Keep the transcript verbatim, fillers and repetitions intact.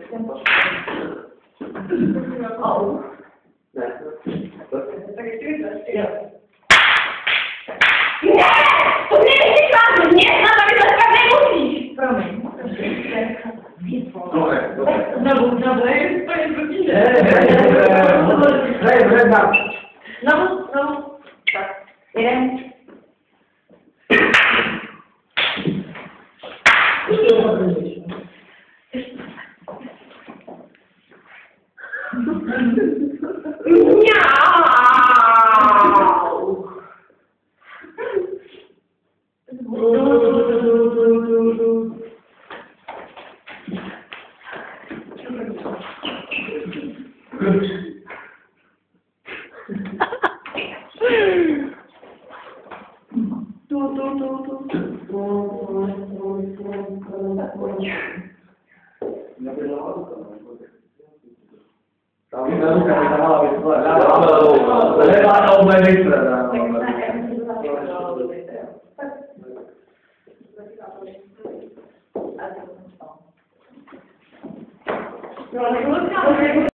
Oh. Ne? Tak ještě vytlačte. Ne! To mě neříkáš! Mě na tady dneska nemusíš! Promiň. Dobře, dobře. Znovu, znovu, je úplně proti. Ne, ne, ne. Znovu, znovu. Tak, jeden. Miau! Tu, tu, tu, tu. Tam na ruka mi dala vyslala. Levá na oba nejsme. No, ale